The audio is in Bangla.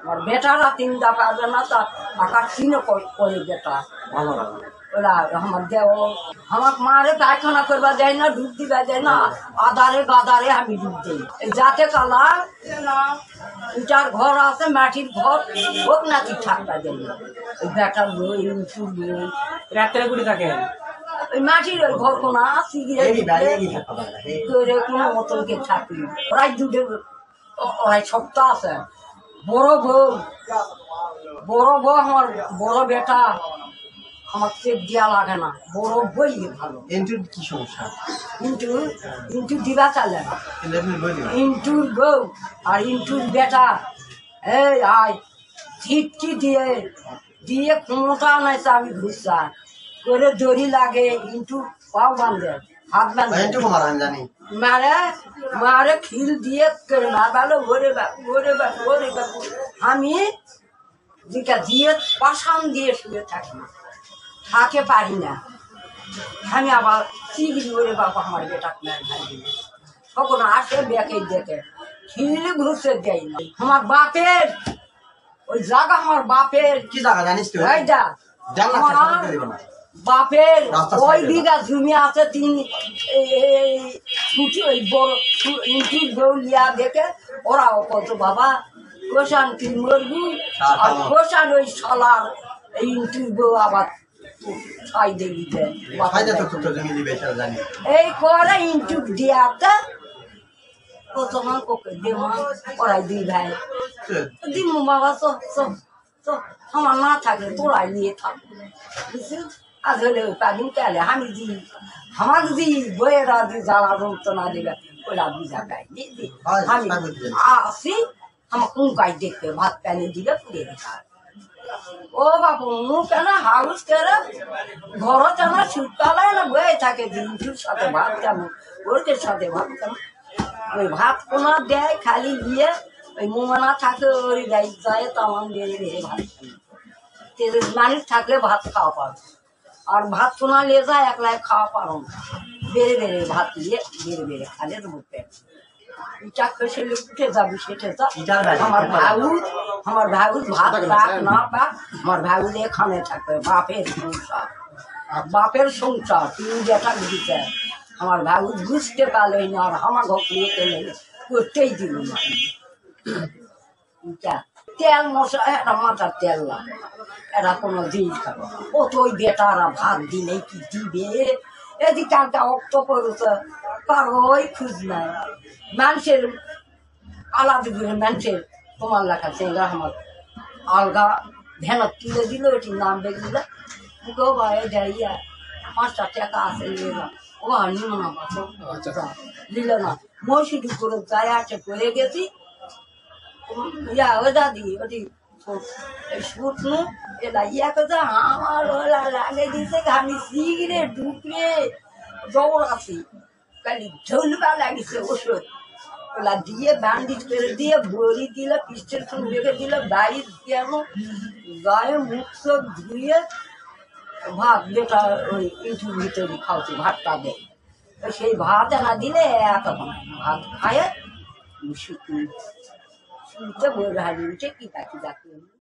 আর বেটারা তিনটা পারবে না তা আকার চিনে করে বেটা ওরা আমার দেও আমার মারে পায়খানা করবা যায় না, ডুব দিবা যায় না, আদারে গাদারে আমি ডুব দিই। যাতে কালা যার ঘর আছে মাটির ঘর হোক নাকি ঠাকটা দেয় ওই বেটার বই উঁচুর বই রাত্রে গুলি থাকে ওই মাটির ওই ঘর কোনা কোনো মতনকে থাকি ওরাই দুধে ওরাই সপ্তাহ আছে। বড় বউ আমার বড় বেটা আমার চেক দেওয়া লাগে না, বড় বই ভালো। কি সমস্যা? ইন্টু দিবা চালে ইন্টুর বউ আর ইন্টুর বেটা এই আয় ছিটকি দিয়ে ক্ষমতা নাইছে আমি ঘুরছা করে দড়ি লাগে ইন্টু পাও বান্ধে হাত বান্ধে মারে খিল দিয়ে করে না ভালো ঘরে আমি যেটা দিয়ে পাশান দিয়ে শুয়ে থাকি থাকে পারি না। আমি আবার চিগড়ি ওরে বাবা আমার বেটা তখন আসে বেঁকে দেখে খিলে ঘুরতে দেয় না। আমার বাপের ওই জায়গা আমার বাপের কি জায়গা জানিস তুই? এইটা বাপের ওই বিঘা জমি আছে ওই বড় ইঁচুর গৌলিয়া দেখে ওরাও কত বাবা কোষান তুই মরবি আর কোষান ওই শালার এই ইঁচুর বউ আবার এই করে ইন্টুক দিয়াতে প্রথমে কোকে দেওয়া ওরাই দুই ভাই দিমু বাবা তো আমার না থাকলে তোরাই নিয়ে থাকবো আজ হলে পানি পেলে আমি দি আমার দি বইয়েরা দি জ্বালা যন্ত্রণা দিবে ওরা বুঝা গাই আমি আসি আমার কুঙ্কাই দেখতে ভাত প্যানে দিলে পুড়ে দিতে ও বাপু মু কেন হাউস কেন ঘর কেন শীতকালে না বয়ে থাকে দিনটির সাথে ভাত কেন ওদের সাথে ভাত কেন ওই ভাত কোনা দেয় খালি গিয়ে ওই মুমানা থাকে ওই দেয় যায় তামান বেড়ে বেড়ে ভাত মানুষ থাকলে ভাত খাওয়া পারো আর ভাত কোনা নিয়ে যায় একলাই খাওয়া পারো না বেড়ে বেড়ে ভাত দিয়ে বেড়ে খালে তো বুঝতে উঠে যাবি সেটে আমার ভাউজ ভাত পাক না পাক আমার ভাউজ এখানে থাকবে বাপের সংসার তিন বেটা দিতে আমার ভাউজ বুঝতে পারলো না আর আমার ঘর করতেই দিল না। তেল মশলা এটা মাথার তেল না এটা কোনো জিনিস খাবো ও তো ওই বেটারা ভাত দিলে কি দিবে এদিকে একটা অক্ত করছে কারো ওই খুঁজ নাই মানুষের আলাদা করে মানুষের তোমার লেখা চেঙ্গা আমার আলগা ভ্যানত তুলে দিল ওটি নাম বেগিল গো ভাই যাইয়া 5টা টাকা আছে ও নিল না নিল না মসিদি করে যায় আছে করে গেছি ইয়া ও দাদি ওটি শুটনু এলা ইয়া কথা আমার ওলা লাগে দিছে আমি সিগরে ঢুকে দৌড় আছি খালি ঝুলবা লাগিছে ওষুধ ওলা দিয়ে ব্যান্ডেজ করে দিয়ে বড়ি দিলে পিস্টের সঙ্গে রেখে দিলে বাড়ি কেন গায়ে মুখ সব ধুয়ে ভাত বেটা ওই ইঁচুর ভিতরে খাওয়াছি ভাতটা দেয় সেই ভাত না দিলে এত ভাত খায় শুতে বই হারিয়ে উঠে কি তাকে ডাকলেন।